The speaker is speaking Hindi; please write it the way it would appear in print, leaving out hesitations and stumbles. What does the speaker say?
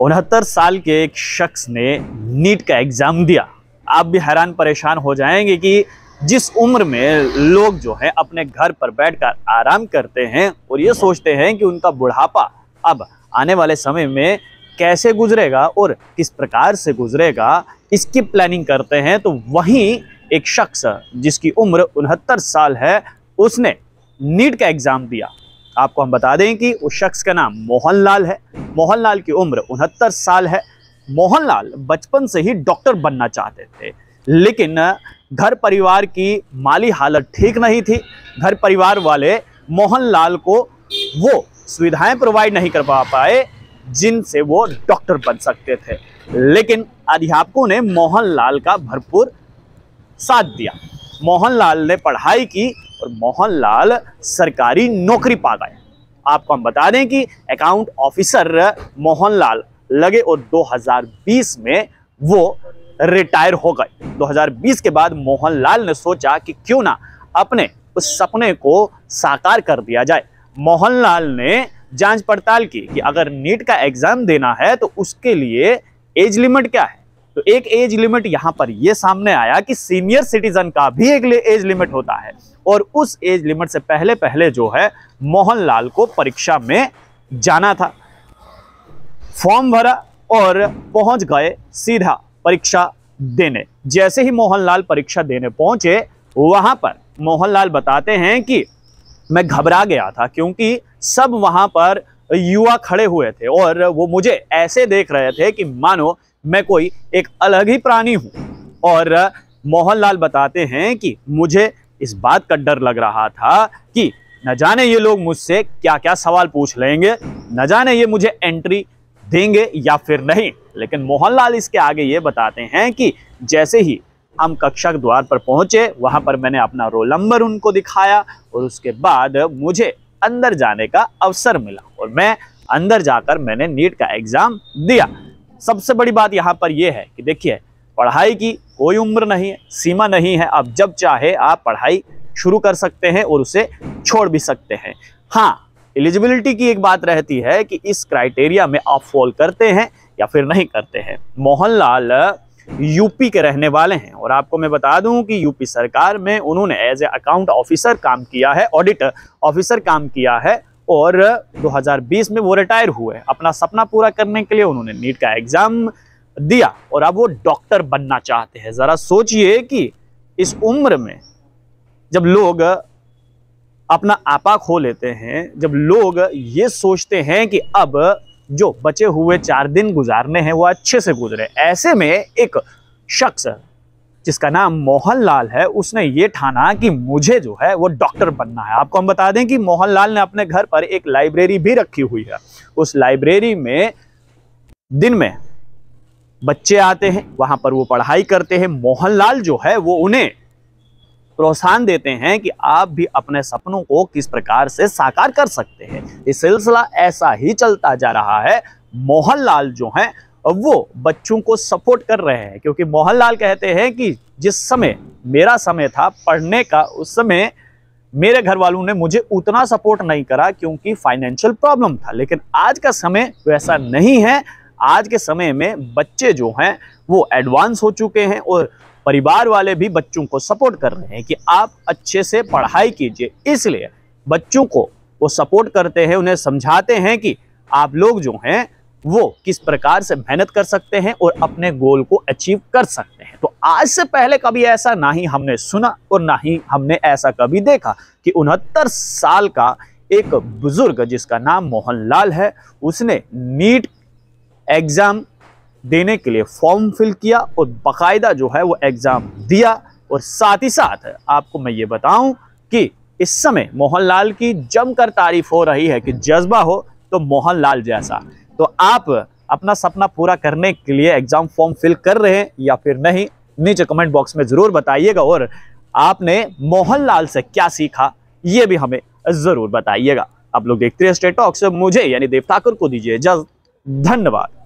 69 साल के एक शख्स ने नीट का एग्जाम दिया। आप भी हैरान परेशान हो जाएंगे कि जिस उम्र में लोग जो है अपने घर पर बैठकर आराम करते हैं और ये सोचते हैं कि उनका बुढ़ापा अब आने वाले समय में कैसे गुजरेगा और किस प्रकार से गुजरेगा, इसकी प्लानिंग करते हैं, तो वहीं एक शख्स जिसकी उम्र 69 साल है, उसने नीट का एग्जाम दिया। आपको हम बता दें कि उस शख्स का नाम मोहनलाल है। मोहनलाल की उम्र 69 साल है। मोहनलाल बचपन से ही डॉक्टर बनना चाहते थे, लेकिन घर परिवार की माली हालत ठीक नहीं थी। घर परिवार वाले मोहनलाल को वो सुविधाएं प्रोवाइड नहीं कर पाए जिनसे वो डॉक्टर बन सकते थे, लेकिन अध्यापकों ने मोहनलाल का भरपूर साथ दिया। मोहनलाल ने पढ़ाई की और मोहनलाल सरकारी नौकरी पा गए। आपको हम बता दें कि अकाउंट ऑफिसर मोहनलाल लगे और 2020 में वो रिटायर हो गए। 2020 के बाद मोहनलाल ने सोचा कि क्यों ना अपने उस सपने को साकार कर दिया जाए। मोहनलाल ने जांच पड़ताल की कि अगर नीट का एग्जाम देना है तो उसके लिए एज लिमिट क्या है। तो एक एज लिमिट यहां पर यह सामने आया कि सीनियर सिटीजन का भी एक एज लिमिट होता है, और उस एज लिमिट से पहले पहले जो है मोहनलाल को परीक्षा में जाना था। फॉर्म भरा और पहुंच गए सीधा परीक्षा देने। जैसे ही मोहनलाल परीक्षा देने पहुंचे, वहां पर मोहनलाल बताते हैं कि मैं घबरा गया था क्योंकि सब वहां पर युवा खड़े हुए थे और वो मुझे ऐसे देख रहे थे कि मानो मैं कोई एक अलग ही प्राणी हूं। और मोहनलाल बताते हैं कि मुझे इस बात का डर लग रहा था कि न जाने ये लोग मुझसे क्या क्या सवाल पूछ लेंगे, न जाने ये मुझे एंट्री देंगे या फिर नहीं। लेकिन मोहनलाल इसके आगे ये बताते हैं कि जैसे ही हम कक्षा के द्वार पर पहुंचे, वहां पर मैंने अपना रोल नंबर उनको दिखाया और उसके बाद मुझे अंदर जाने का अवसर मिला और मैं अंदर जाकर मैंने नीट का एग्जाम दिया। सबसे बड़ी बात यहाँ पर यह है कि देखिए, पढ़ाई की कोई उम्र नहीं है, सीमा नहीं है। आप जब चाहे आप पढ़ाई शुरू कर सकते हैं और उसे छोड़ भी सकते हैं। हाँ, एलिजिबिलिटी की एक बात रहती है कि इस क्राइटेरिया में आप फॉल करते हैं या फिर नहीं करते हैं। मोहनलाल यूपी के रहने वाले हैं और आपको मैं बता दूं कि यूपी सरकार में उन्होंने एज ए अकाउंट ऑफिसर काम किया है, ऑडिट ऑफिसर काम किया है, और 2020 में वो रिटायर हुए। अपना सपना पूरा करने के लिए उन्होंने नीट का एग्जाम दिया और अब वो डॉक्टर बनना चाहते हैं। जरा सोचिए कि इस उम्र में जब लोग अपना आपा खो लेते हैं, जब लोग ये सोचते हैं कि अब जो बचे हुए 4 दिन गुजारने हैं वो अच्छे से गुजरे, ऐसे में एक शख्स जिसका नाम मोहनलाल है, उसने ये ठाना कि मुझे जो है वो डॉक्टर बनना है। आपको हम बता दें कि मोहनलाल ने अपने घर पर एक लाइब्रेरी भी रखी हुई है। उस लाइब्रेरी में दिन में बच्चे आते हैं, वहां पर वो पढ़ाई करते हैं। मोहनलाल जो है वो उन्हें प्रोत्साहन देते हैं कि आप भी अपने सपनों को किस प्रकार से साकार कर सकते हैं। ये सिलसिला ऐसा ही चलता जा रहा है। मोहनलाल जो हैं वो बच्चों को सपोर्ट कर रहे हैं, क्योंकि मोहनलाल कहते हैं कि जिस समय मेरा समय था पढ़ने का, उस समय मेरे घर वालों ने मुझे उतना सपोर्ट नहीं करा क्योंकि फाइनेंशियल प्रॉब्लम था, लेकिन आज का समय वैसा नहीं है। आज के समय में बच्चे जो हैं वो एडवांस हो चुके हैं और परिवार वाले भी बच्चों को सपोर्ट कर रहे हैं कि आप अच्छे से पढ़ाई कीजिए। इसलिए बच्चों को वो सपोर्ट करते हैं, उन्हें समझाते हैं कि आप लोग जो हैं वो किस प्रकार से मेहनत कर सकते हैं और अपने गोल को अचीव कर सकते हैं। तो आज से पहले कभी ऐसा ना ही हमने सुना और ना ही हमने ऐसा कभी देखा कि 69 साल का एक बुजुर्ग जिसका नाम मोहनलाल है, उसने नीट एग्जाम देने के लिए फॉर्म फिल किया और बाकायदा जो है वो एग्जाम दिया। और साथ ही साथ आपको मैं ये बताऊं कि इस समय मोहनलाल की जमकर तारीफ हो रही है कि जज्बा हो तो मोहनलाल जैसा। तो आप अपना सपना पूरा करने के लिए एग्जाम फॉर्म फिल कर रहे हैं या फिर नहीं, नीचे कमेंट बॉक्स में जरूर बताइएगा। और आपने मोहनलाल से क्या सीखा ये भी हमें जरूर बताइएगा। आप लोग देखते रहिए स्टेट टॉक्स। मुझे यानी देव ठाकुर को दीजिए इजाजत। धन्यवाद।